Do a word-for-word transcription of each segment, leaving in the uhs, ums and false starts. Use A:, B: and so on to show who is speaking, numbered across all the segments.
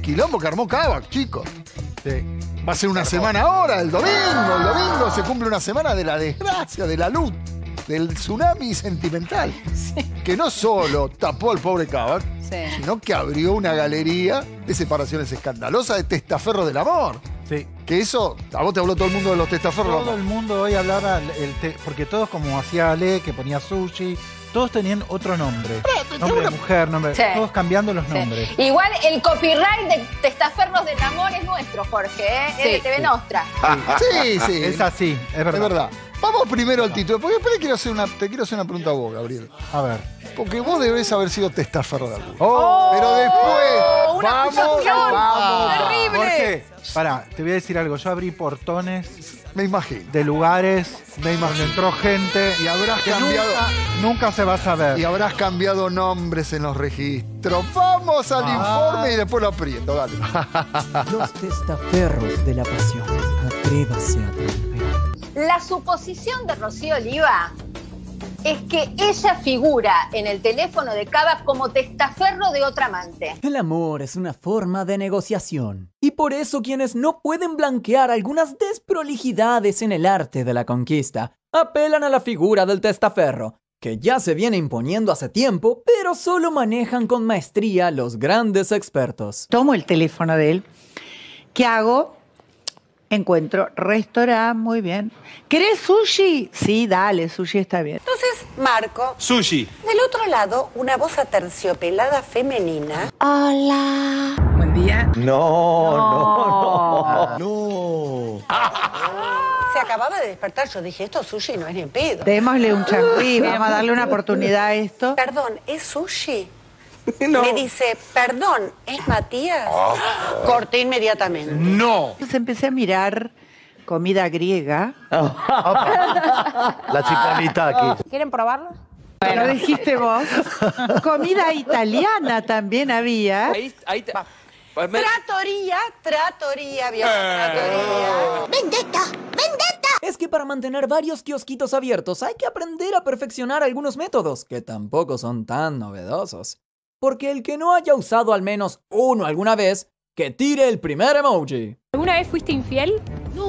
A: quilombo que armó Kavak, chicos.
B: Sí.
A: Va a ser una semana ahora, el domingo. El domingo se cumple una semana de la desgracia, de la luz, del tsunami sentimental.
C: Sí.
A: Que no solo tapó al pobre Kavak,
C: Sí.
A: sino que abrió una galería de separaciones escandalosas de testaferros del amor.
B: Sí.
A: Que eso, a vos te habló todo el mundo de los testaferros del
B: Todo
A: amor.
B: el mundo hoy hablaba, el te- porque todos como hacía Ale, que ponía sushi, todos tenían otro nombre.
A: te-
B: Nombre de
A: una-
B: mujer, nombre,
C: Sí.
B: todos cambiando los
C: Sí.
B: nombres.
C: Igual el copyright de Testaferros del Amor es nuestro, Jorge, ¿eh?
D: Sí.
C: Es de T V Nostra.
A: Sí, sí.
B: Es así, es verdad.
A: Es verdad. Vamos primero al título, porque después quiero hacer una, te quiero hacer una pregunta a vos, Gabriel.
B: A ver.
A: Porque vos debés haber sido testaferro de alguno.
B: Oh,
A: Pero después,
D: una
A: vamos,
D: acusación.
A: vamos.
D: Terrible.
B: Jorge, pará, te voy a decir algo. Yo abrí portones
A: Me imagino.
B: de lugares donde entró gente
A: Y habrás
B: que
A: cambiado.
B: nunca, nunca se va a saber.
A: Y habrás cambiado nombres en los registros. Vamos al
B: Ah.
A: informe y después lo aprieto, dale.
E: Los testaferros de la pasión. Atrévase a atrever.
C: La suposición de Rocío Oliva es que ella figura en el teléfono de Kavak como testaferro de otra amante.
E: El amor es una forma de negociación. Y por eso quienes no pueden blanquear algunas desprolijidades en el arte de la conquista, apelan a la figura del testaferro, que ya se viene imponiendo hace tiempo, pero solo manejan con maestría los grandes expertos.
F: Tomo el teléfono de él. ¿Qué hago? Encuentro restaurante, muy bien. ¿Querés sushi? Sí, dale, sushi está bien.
G: Entonces, Marco,
H: Sushi.
G: del otro lado, una voz aterciopelada femenina.
F: Hola.
E: Buen día.
H: No, no, no. No.
G: Se acababa de despertar. Yo dije, esto sushi no es ni en pedo.
F: Démosle un changüí, vamos a darle una oportunidad a esto.
G: Perdón, ¿es sushi?
H: No.
G: Me dice, perdón, ¿es Matías? Corté inmediatamente.
H: No.
F: Entonces empecé a mirar comida griega.
H: La chicanita aquí.
D: ¿Quieren probarlo?
F: Lo dijiste vos. Comida italiana también había.
I: Ahí, ahí te... Pues me-
G: Tratoría, tratoría, vieja tratoría.
E: Es que para mantener varios kiosquitos abiertos hay que aprender a perfeccionar algunos métodos, que tampoco son tan novedosos. Porque el que no haya usado al menos uno alguna vez, que tire el primer emoji.
D: ¿Alguna vez fuiste infiel?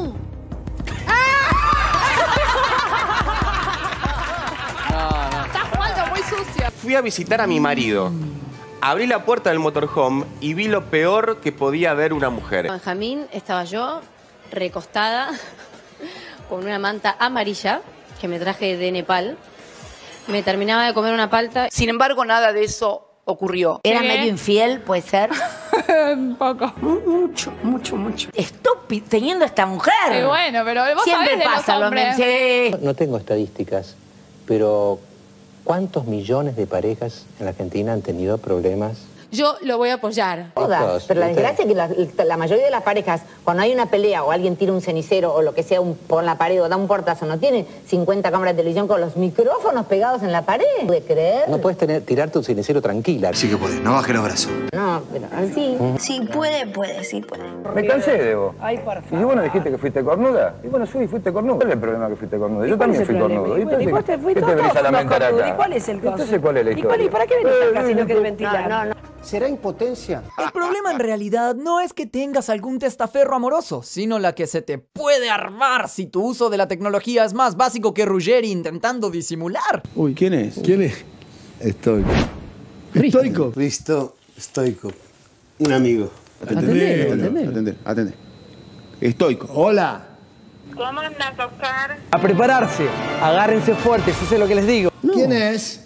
D: Estás jugando muy sucio.
I: Fui a visitar a mi marido. Abrí la puerta del motorhome y vi lo peor que podía ver una mujer.
J: Benjamín, estaba yo recostada con una manta amarilla que me traje de Nepal. Me terminaba de comer una palta.
D: Sin embargo, nada de eso ocurrió.
G: ¿Era
D: ¿Qué?
G: medio infiel, puede ser?
D: Un poco.
G: Mucho, mucho, mucho. Estúpido, teniendo a esta mujer.
D: Y bueno, pero vos
G: Siempre
D: sabés de
G: pasa
D: los
G: lo
D: hombres.
G: mismo. Sí.
K: No tengo estadísticas, pero ¿cuántos millones de parejas en la Argentina han tenido problemas?
J: Yo lo voy a apoyar.
K: Todas,
G: Pero la
K: ¿viste?
G: desgracia es que la, la mayoría de las parejas, cuando hay una pelea o alguien tira un cenicero o lo que sea un, por la pared o da un portazo, no tienen cincuenta cámaras de televisión con los micrófonos pegados en la pared. ¿Puede creer?
K: No puedes tener, tirarte un cenicero tranquila.
H: Sí que podés, no bajes los brazos.
G: No, pero así.
J: Sí, puede, puede, sí puede.
H: Me cansé de vos. Ay, por favor. Y vos no dijiste que fuiste cornuda. Y bueno, sí, fuiste cornuda. ¿Cuál es el problema que fuiste cornuda? Yo también fui cornudo.
G: ¿Y vos te fuiste
H: ¿qué te venís a lamentar acá?
G: ¿Y cuál es el caso?
H: Entonces, ¿cuál es la historia?
G: ¿Y para qué venís acá si no querés ventilar? No, no, no.
K: ¿Será impotencia?
E: El problema en realidad no es que tengas algún testaferro amoroso, sino la que se te puede armar si tu uso de la tecnología es más básico que Ruggeri intentando disimular.
H: Uy, ¿quién es?
L: ¿Quién es? Estoico. ¿Estoico? Risto Estoico. Un amigo.
H: Atendé, atendé, atendé, atendé. Estoico.
L: Hola.
G: ¿Cómo andas, Oscar?
E: A prepararse, agárrense fuertes, eso es lo que les digo.
L: ¿Quién es?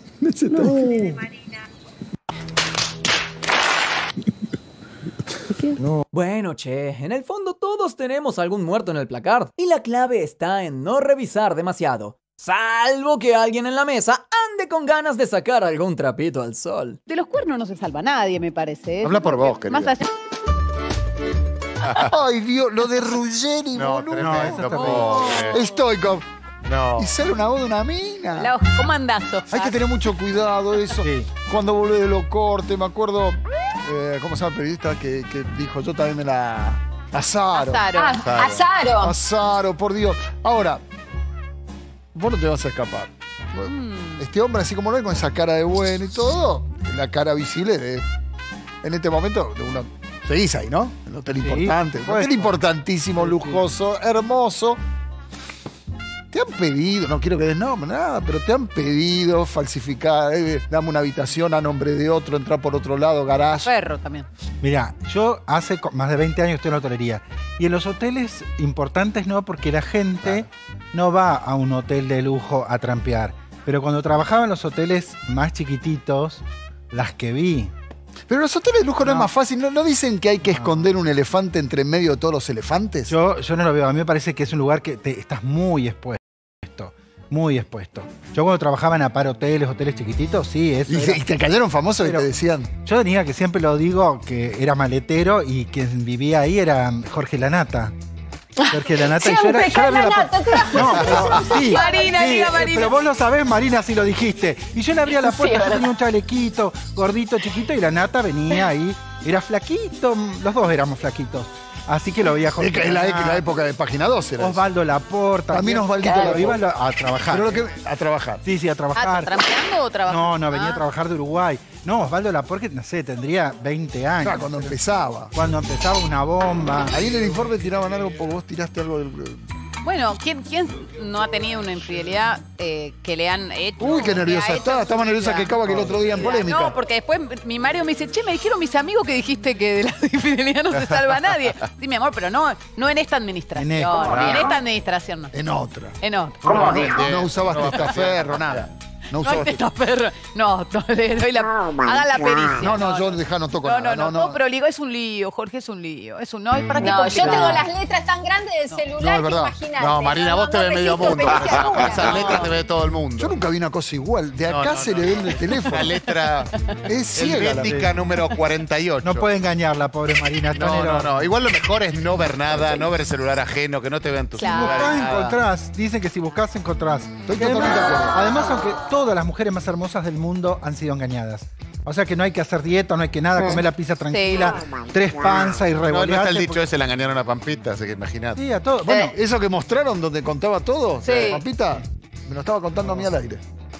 E: No. Bueno, che, en el fondo todos tenemos algún muerto en el placard. Y la clave está en no revisar demasiado. Salvo que alguien en la mesa ande con ganas de sacar algún trapito al sol.
D: De los cuernos no se salva nadie, me parece.
H: Habla por vos, querida.
D: Más allá...
A: Ay, Dios, lo de Ruggeri,
B: No,
A: boludo.
B: no, eso está terrible.
A: Stoikov.
B: No.
A: Y sale una voz de una mina.
D: La- ¿Cómo andás, Oscar?
A: Hay que tener mucho cuidado eso.
B: Sí.
A: Cuando volví de los cortes, me acuerdo, eh, ¿cómo se llama el periodista que, que dijo? Yo también me la... Azaro.
D: Azaro.
C: Ah, Azaro.
A: Azaro, por Dios. Ahora, vos no te vas a escapar. Este hombre, así como lo ves, con esa cara de bueno y todo, la cara visible de, en este momento, de una Seguís ahí, ¿no? El hotel
B: Sí,
A: importante.
B: pues,
A: Hotel importantísimo, lujoso, hermoso. Te han pedido, no quiero que des nombre, nada, pero te han pedido falsificar, eh, dame una habitación a nombre de otro, entrar por otro lado, garage.
D: Perro también.
B: Mirá, yo hace co- más de veinte años estoy en la hotelería. Y en los hoteles importantes no, porque la gente no va a un hotel de lujo a trampear. Pero cuando trabajaba en los hoteles más chiquititos, las que vi.
A: Pero los hoteles de lujo no, no es más fácil. ¿No, ¿No dicen que hay que no. esconder un elefante entre en medio de todos los elefantes?
B: Yo, yo no lo veo. A mí me parece que es un lugar que te, estás muy expuesto. Muy expuesto. Yo cuando trabajaba en Apar Hoteles, hoteles chiquititos, sí, eso
A: ¿Y,
B: era...
A: ¿Y te cayeron famosos y te decían?
B: Yo tenía que siempre lo digo, que era maletero y quien vivía ahí era Jorge Lanata. Jorge Lanata.
C: Siempre,
B: y yo era, yo
C: Lanata,
B: la...
C: te la...
B: No, pero, sí,
D: Marina,
B: sí,
D: diga Marina.
B: Pero vos lo sabés, Marina, si lo dijiste. Y yo le abría la puerta,
C: Sí,
B: yo tenía un chalequito, gordito, chiquito, y Lanata venía ahí. Era flaquito, los dos éramos flaquitos. Así que lo veía Jorge.
A: Es la, la época de Página doce. Era
B: Osvaldo Laporta.
A: También Osvaldito
B: claro,
A: Laporta.
B: iba a trabajar.
A: Pero lo que, a trabajar.
B: Sí, sí, a trabajar.
D: ¿Trampeando o trabajando?
B: No, no, venía
D: Ah.
B: a trabajar de Uruguay. No, Osvaldo Laporte, no sé, tendría veinte años.
A: Claro, cuando empezaba.
B: Cuando empezaba una bomba.
A: Ahí en el informe tiraban algo, porque vos tiraste algo del...
D: Bueno, ¿quién, ¿quién no ha tenido una infidelidad eh, que le han hecho?
A: Uy, qué nerviosa
D: que ha
A: está.
D: hecho
A: Está más nerviosa que Cava que el otro día en polémica.
D: No, porque después mi Mario me dice, che, me dijeron mis amigos que dijiste que de la infidelidad no se salva a nadie. Sí, mi amor, pero no, no en esta administración.
B: En esta.
D: En esta administración no.
A: En otra.
D: En otra.
A: No, no, no usabas testaferro, nada. No
D: No hay
A: usabas
D: testaferro. No, no, le doy la. Haga la pericia.
A: No, no, yo dejá, no toco
D: No,
A: nada.
D: no, no, no, pero digo, es un lío, Jorge, es un lío. Es un no, ¿y para qué
C: No, yo
D: complicar?
C: tengo las letras tan grandes del celular
A: No, es
C: que
A: verdad.
C: imagínate.
M: No, Marina, vos te ves medio
C: registro
M: mundo.
C: pericia alguna.
M: Esas letras te ve todo el mundo.
A: Yo nunca vi una cosa igual. De acá
M: No, no,
A: se
M: no,
A: le ve
M: no.
A: en el teléfono.
M: La letra
A: Es ciega la
M: helvética número cuarenta y ocho.
B: No puede engañarla, pobre Marina. está en
M: No,
B: el
M: no,
B: horno.
M: no. Igual lo mejor es no ver nada, no ver el celular ajeno, que no te vean tus
D: Claro.
B: Buscás,
M: celulares. nada.
B: encontrás. Dicen que si buscas, encontrás.
A: Estoy
B: Y además,
A: totalmente de acuerdo.
B: además, aunque todas las mujeres más hermosas del mundo han sido engañadas. O sea que no hay que hacer dieta, no hay que nada, comer la pizza tranquila, tres panzas y
M: No, no está
B: revolearte.
M: el dicho
B: porque-
M: ese, la engañaron a Pampita, así que imagínate.
B: Sí, a todo. Bueno,
A: Bueno, eso que mostraron donde contaba todo,
D: Sí.
A: Papita, me lo estaba contando a mí al aire.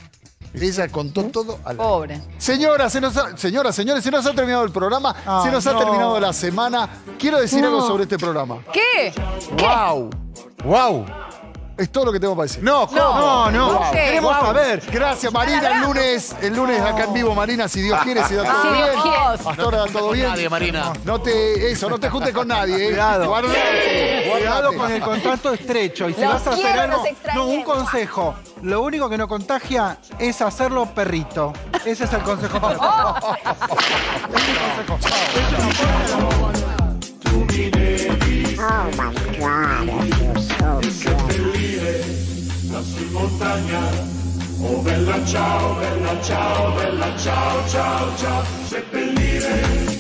A: Ella contó todo al aire.
D: Pobre.
A: Señora, se nos ha- señoras, señores, se nos ha terminado el programa,
B: Ay,
A: se nos ha
B: no.
A: terminado la semana. Quiero decir algo sobre este programa.
D: ¿Qué?
A: ¡Wow!
M: ¡Wow!
A: Es todo lo que tengo para decir.
M: No,
B: no, no.
A: Wow.
D: ¿Qué?
B: Queremos
A: Wow.
B: saber.
A: Gracias, Marina. El lunes, el lunes acá en vivo, Marina, si Dios quiere, si da todo
D: Si
A: bien.
D: Dios quiere.
A: Hasta ahora da todo bien.
M: nadie, Marina.
A: No te, eso, no te juntes con nadie. ¿eh?
B: Cuidado.
A: Guardate,
B: Cuidado
A: guardate.
B: con el contacto estrecho. Y si
C: Los
B: vas a hacer
C: quiero,
B: algo.
C: los extrañé.
B: No, un consejo. Lo único que no contagia es hacerlo perrito. Ese es el consejo para ti. Ese es el consejo.
N: Oh my God, you're so good.
O: Su montagna, oh bella ciao, bella ciao, bella ciao, ciao, ciao, seppellire